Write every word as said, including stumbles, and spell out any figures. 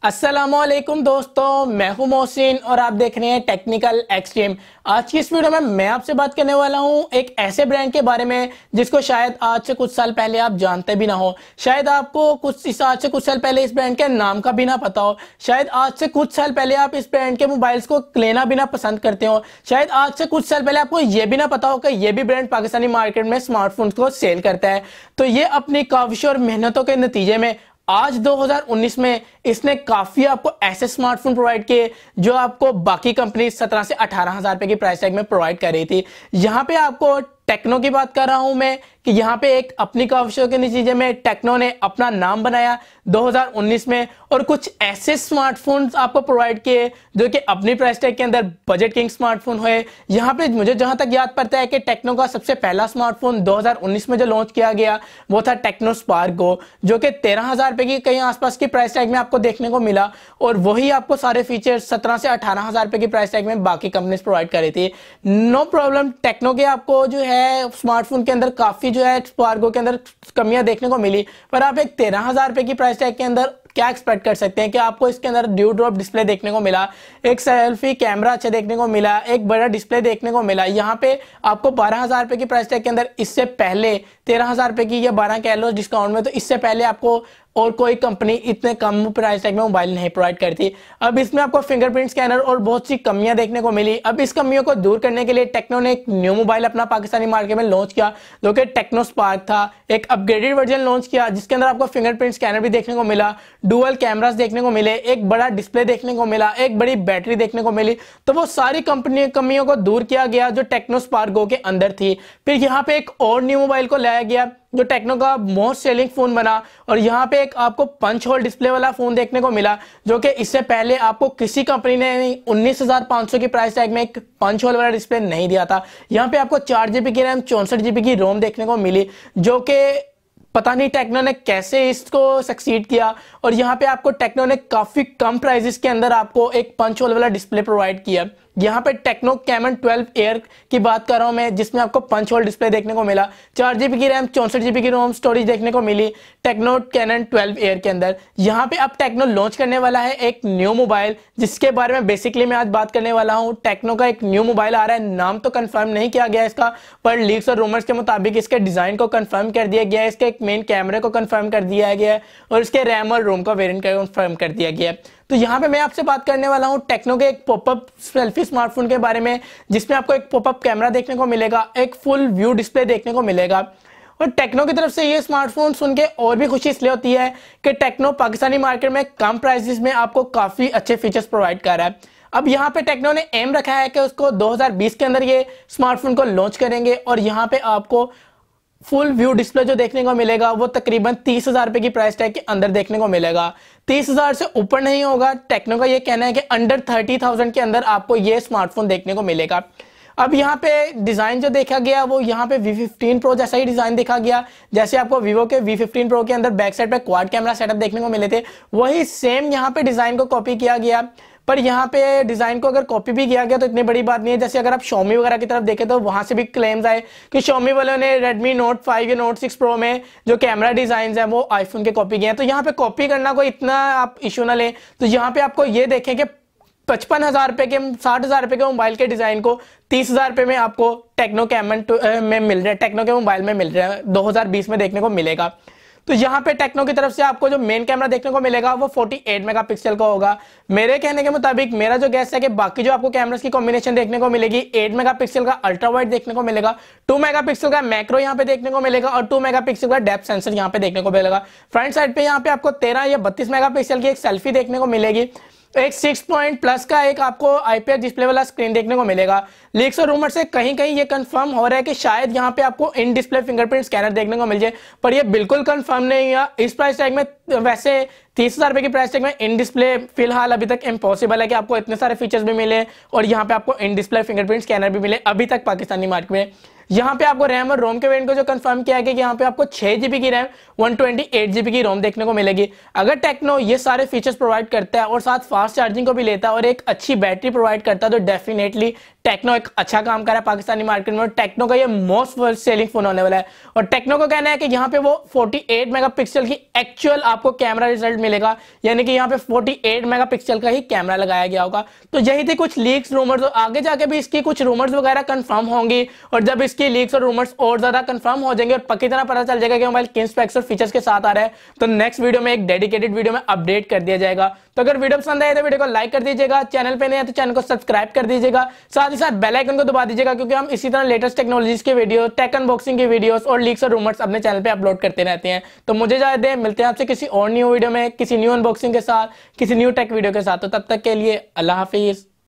अस्सलामुअलैकुम दोस्तों, मैं हूं मोहसिन और आप देख रहे हैं टेक्निकल एक्सट्रीम। आज की इस वीडियो में मैं आपसे बात करने वाला हूं एक ऐसे ब्रांड के बारे में जिसको शायद आज से कुछ साल पहले आप जानते भी ना हो। शायद आपको कुछ इस आज से कुछ साल पहले इस ब्रांड के नाम का भी ना पता हो। शायद आज से कुछ साल पहले आप इस ब्रांड के मोबाइल्स को लेना भी ना पसंद करते हो। शायद आज से कुछ साल पहले आपको ये भी ना पता हो कि ये भी ब्रांड पाकिस्तानी मार्केट में स्मार्टफोन्स को सेल करता है। तो ये अपनी काविश और मेहनतों के नतीजे में आज दो हज़ार उन्नीस में इसने काफी आपको ऐसे स्मार्टफोन प्रोवाइड किए जो आपको बाकी कंपनी सत्रह से अठारह हजार रुपए की प्राइस टैग में प्रोवाइड कर रही थी। यहाँ पे आपको टेक्नो की बात कर रहा हूं मैं कि यहाँ पे एक अपनी काविशों के नतीजे में टेक्नो ने अपना नाम बनाया दो हज़ार उन्नीस में और कुछ ऐसे स्मार्टफोन्स आपको प्रोवाइड किए जो कि अपनी प्राइस टैग के अंदर बजट किंग स्मार्टफोन हुए। यहाँ पे मुझे जहां तक याद पड़ता है कि टेक्नो का सबसे पहला स्मार्टफोन दो हज़ार उन्नीस में जो लॉन्च किया गया वो था टेक्नो स्पार्क गो, जो कि तेरह हजार रुपए की कहीं आसपास की प्राइस टैग में आपको देखने को मिला और वही आपको सारे फीचर्स सत्रह से अठारह हजार रुपए की प्राइस टैग में बाकी कंपनीज प्रोवाइड कर रही थी। नो प्रॉब्लम, टेक्नो के आपको जो है स्मार्टफोन के अंदर काफी जो है स्पार्गो के अंदर कमियां देखने को मिली, पर आप एक तेरह हजार रुपए की प्राइस टैग के अंदर क्या एक्सपेक्ट कर सकते हैं कि आपको इसके अंदर ड्यू ड्रॉप डिस्प्ले देखने को मिला, एक सेल्फी कैमरा अच्छा देखने को मिला, एक बड़ा डिस्प्ले देखने को मिला। यहाँ पे आपको बारह हजार रुपए की प्राइस टैग के अंदर इससे पहले तेरह हजार रुपए की या बारह कह लो डिस्काउंट में, तो इससे पहले आपको और कोई कंपनी इतने कम प्राइस टैग में मोबाइल नहीं प्रोवाइड करती। अब इसमें आपको फिंगरप्रिंट स्कैनर और बहुत सी कमियां देखने को मिली। अब इस कमियों को दूर करने के लिए टेक्नो ने एक न्यू मोबाइल अपना पाकिस्तानी मार्केट में लॉन्च किया जो कि टेक्नो स्पार्क था। एक अपग्रेडेड वर्जन लॉन्च किया जिसके अंदर आपको फिंगरप्रिंट स्कैनर भी देखने को मिला, डुअल कैमरास देखने को मिले, एक बड़ा डिस्प्ले देखने को मिला, एक बड़ी बैटरी देखने को मिली। तो वो सारी कंपनी कमियों को दूर किया गया जो टेक्नो स्पार्क गो के अंदर थी। फिर यहाँ पे एक और न्यू मोबाइल को लाया गया जो टेक्नो का मोस्ट सेलिंग फोन बना और यहाँ पे एक आपको पंच होल डिस्प्ले वाला फोन देखने को मिला जो कि इससे पहले आपको किसी कंपनी ने उन्नीस हजार पाँच सौ की प्राइस टैग में एक पंच होल वाला डिस्प्ले नहीं दिया था। यहाँ पे आपको चार जीबी की रैम चौसठ जीबी की रोम देखने को मिली जो कि पता नहीं टेक्नो ने कैसे इसको सक्सीड किया। और यहाँ पे आपको टेक्नो ने काफी कम प्राइसेस के अंदर आपको एक पंच होल वाला डिस्प्ले प्रोवाइड किया। यहाँ पे टेक्नो कैमन ट्वेल्व एयर की बात कर रहा हूं मैं, जिसमें आपको पंच होल डिस्प्ले देखने को मिला, चार जीबी की रैम चौसठ जीबी की रोम स्टोरेज देखने को मिली टेक्नो कैनन ट्वेल्व एयर के अंदर। यहाँ पे अब टेक्नो लॉन्च करने वाला है एक न्यू मोबाइल जिसके बारे में बेसिकली मैं आज बात करने वाला हूँ। टेक्नो का एक न्यू मोबाइल आ रहा है, नाम तो कंफर्म नहीं किया गया इसका, पर लीक्स और रूमर्स के मुताबिक इसके डिजाइन को कंफर्म कर दिया गया है, इसके एक मेन कैमरे को कंफर्म कर दिया गया है और इसके रैम और रोम का वेरिएंट कंफर्म कर दिया गया है। तो यहाँ पे मैं आपसे बात करने वाला हूँ टेक्नो के एक पॉपअप सेल्फी स्मार्टफोन के बारे में जिसमें आपको एक पॉपअप कैमरा देखने को मिलेगा, एक फुल व्यू डिस्प्ले देखने को मिलेगा। और टेक्नो की तरफ से ये स्मार्टफोन सुन के और भी खुशी इसलिए होती है कि टेक्नो पाकिस्तानी मार्केट में कम प्राइसेस में आपको काफी अच्छे फीचर्स प्रोवाइड कर रहा है। अब यहाँ पे टेक्नो ने एम रखा है कि उसको दो हज़ार बीस के अंदर ये स्मार्टफोन को लॉन्च करेंगे और यहाँ पे आपको फुल व्यू डिस्प्ले जो देखने को मिलेगा वो तकरीबन तीस हजार रुपए की प्राइस टैग के अंदर देखने को मिलेगा। तीस हजार से ऊपर नहीं होगा। टेक्नो का ये कहना है कि अंडर थर्टी थाउजेंड के अंदर आपको ये स्मार्टफोन देखने को मिलेगा। अब यहाँ पे डिजाइन जो देखा गया वो यहाँ पे वी फिफ्टीन प्रो जैसा ही डिजाइन देखा गया, जैसे आपको वीवो के वी फिफ्टीन प्रो के अंदर बैक साइड पे क्वाड कैमरा सेटअप देखने को मिले थे, वही सेम यहाँ पे डिजाइन को कॉपी किया गया। पर यहाँ पे डिजाइन को अगर कॉपी भी किया गया तो इतनी बड़ी बात नहीं है। जैसे अगर आप Xiaomi वगैरह की तरफ देखें तो वहां से भी क्लेम्स आए कि Xiaomi वालों ने Redmi Note फाइव या Note सिक्स Pro में जो कैमरा डिजाइन है वो आईफोन के कॉपी किए हैं। तो यहाँ पे कॉपी करना कोई इतना आप इशू ना लें। तो यहाँ पे आपको ये देखें कि पचपन हजार रुपए के साठ हजार रुपए के मोबाइल के डिजाइन को तीस हजार रुपए में आपको टेक्नो कैमन में मिल रहा है, टेक्नो के मोबाइल में मिल रहा है, दो हज़ार बीस में देखने को मिलेगा। तो यहाँ पे टेक्नो की तरफ से आपको जो मेन कैमरा देखने को मिलेगा वो अड़तालीस मेगापिक्सल का होगा। मेरे कहने के मुताबिक मेरा जो गैस है कि बाकी जो आपको कैमरास की कॉम्बिनेशन देखने को मिलेगी, आठ मेगापिक्सल का अल्ट्रा वाइड देखने को मिलेगा, दो मेगापिक्सल का मैक्रो यहाँ पे देखने को मिलेगा और दो मेगापिक्सल का डेप्थ सेंसर यहाँ पे देखने को मिलेगा। फ्रंट साइड पे यहाँ पे आपको तेरह या बत्तीस मेगापिक्सल की एक सेल्फी देखने को मिलेगी। एक सिक्स पॉइंट प्लस का एक आपको आईपीएस डिस्प्ले वाला स्क्रीन देखने को मिलेगा। लीक्स और रूमर से कहीं कहीं ये कंफर्म हो रहा है कि शायद यहाँ पे आपको इन डिस्प्ले फिंगरप्रिंट स्कैनर देखने को मिल जाए, पर ये बिल्कुल कंफर्म नहीं है। इस प्राइस टैग में वैसे तीस हजार रुपए की प्राइस टैग में इन डिस्प्ले फिलहाल अभी तक इम्पॉसिबल है कि आपको इतने सारे फीचर्स भी मिले और यहाँ पे आपको इन डिस्प्ले फिंगरप्रिंट स्कैनर भी मिले अभी तक पाकिस्तानी मार्केट में। यहाँ पे आपको रैम और रोम के वेरिएंट को जो कंफर्म किया गया कि यहाँ पे आपको छह जीबी की RAM one twenty eight GB की रोम देखने को मिलेगी। अगर टेक्नो ये सारे फीचर्स प्रोवाइड करता है और साथ फास्ट चार्जिंग को भी लेता है और एक अच्छी बैटरी प्रोवाइड करता है तो डेफिनेटली टेक्नो एक अच्छा काम कर रहा है पाकिस्तानी मार्केट में और टेक्नो का ये मोस्ट सेलिंग फोन होने वाला है। और टेक्नो को कहना है कि यहाँ पे वो अड़तालीस मेगापिक्सल की एक्चुअल आपको कैमरा रिजल्ट मिलेगा, यानी कि यहाँ पे अड़तालीस मेगापिक्सल का ही कैमरा लगाया गया होगा। तो यही थी कुछ लीक्स रूमर्स, और आगे जाके भी इसकी कुछ रूमर्स वगैरह कंफर्म होंगी और जब इसकी लीक्स और रूमर्स और ज्यादा कंफर्म हो जाएंगे और पक्की तरह पता चल जाएगा कि मोबाइल किन स्पेक्स और फीचर्स के साथ आ रहा है तो नेक्स्ट वीडियो में एक डेडिकेटेड वीडियो में अपडेट कर दिया जाएगा। तो अगर वीडियो पसंद आए तो वीडियो को लाइक कर दीजिएगा, चैनल पे नए हैं तो चैनल को सब्सक्राइब कर दीजिएगा, साथ ही साथ बेल आइकन को दबा दीजिएगा क्योंकि हम इसी तरह लेटेस्ट टेक्नोलॉजीज के वीडियो, टेक अनबॉक्सिंग के वीडियोस और लीक्स और रूमर्स अपने चैनल पे अपलोड करते रहते हैं। तो मुझे इजाजत दें, मिलते हैं आपसे किसी और न्यू वीडियो में, किसी न्यू अनबॉक्सिंग के साथ, किसी न्यू टेक वीडियो के साथ। तो तब तक के लिए अल्लाह हाफिज।